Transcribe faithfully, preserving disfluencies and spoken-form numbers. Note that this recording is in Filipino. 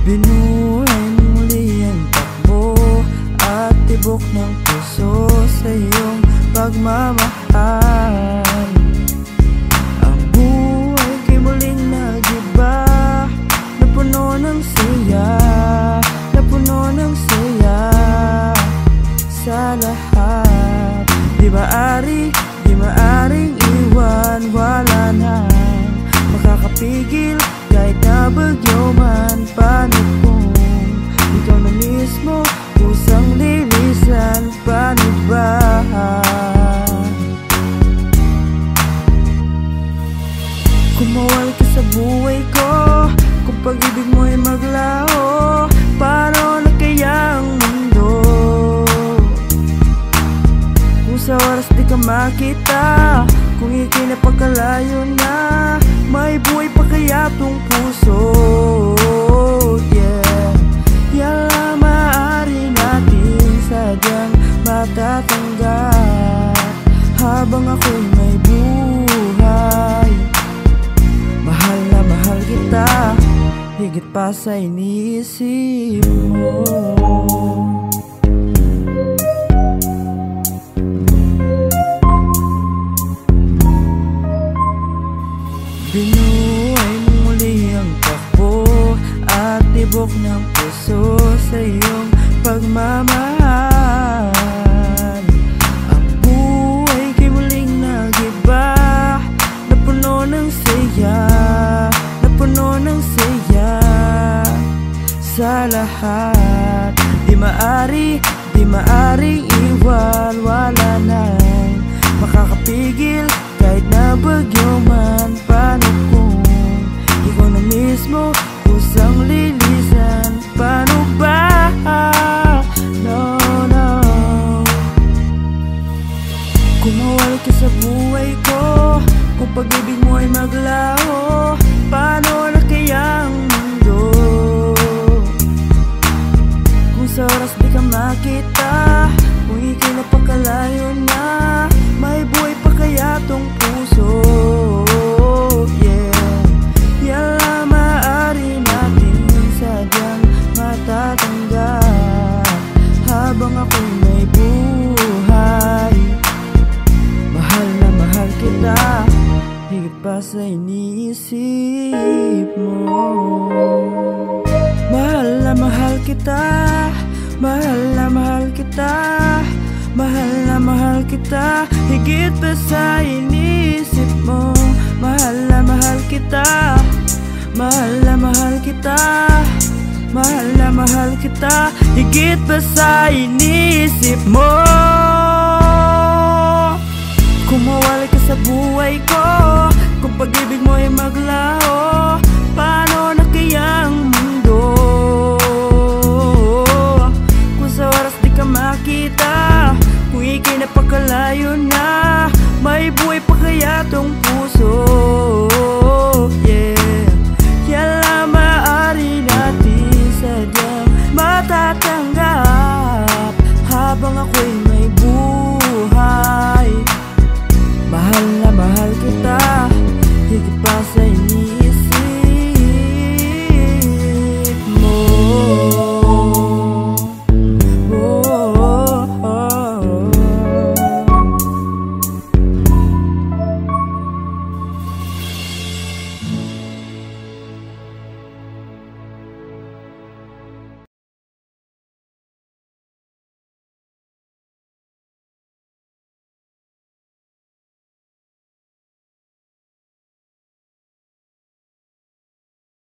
Binuhay muli ang takbo at tibok ng puso sa iyong pagmamahal. Ang buhay kay muling nag-iba, na puno ng saya, na puno ng saya sa lahat. Di maaari, di maaring iwan, wala na makakapigil kahit na bagyo man. Paano kung ikaw na mismo kusang lilisan? Paano ba? Kung mawal ka sa buhay ko, kung pag-ibig mo ay maglaho, paano na kaya ang mundo? Kung sa oras di ka makita, kung ika'y napagkalayo na, may buhay pa kaya tong puso? Yeah, yan lang maaari natin sadyang matatanggap habang ako'y may buhay. Mahal na mahal kita, higit pa sa iniisip mo. Binuhay muli ang takbo at tibok ng puso sa iyong pagmamahal. Ang buhay kay muling nag-iba, na puno ng saya, na puno ng saya sa lahat. Di maari, di maaring iwan, wala nang makakapigil kahit na bagyo man. Paano kung ikaw na mismo kusang lilisan? Paano ba? No, no. Kung mawal ka sa buhay ko, kung pag-ibig mo ay maglaho, paano na kaya ang mundo? Kung sa oras di ka makita, kung ika'y napagkalayo na, may buhay pa kaya tong puso? Yeah, yan lang maaari natin sadyang matatanggap habang ako'y may buhay. Mahal na mahal kita, higit pa sa iniisip mo. Mahal na mahal kita, mahal na mahal kita, mahal na mahal kita, higit pa sa iniisip mo. Mahal na mahal kita, mahal na mahal kita, mahal na mahal kita, higit pa sa iniisip mo. Kung mawala ka sa buhay ko, kung pag-ibig mo ay maglaho,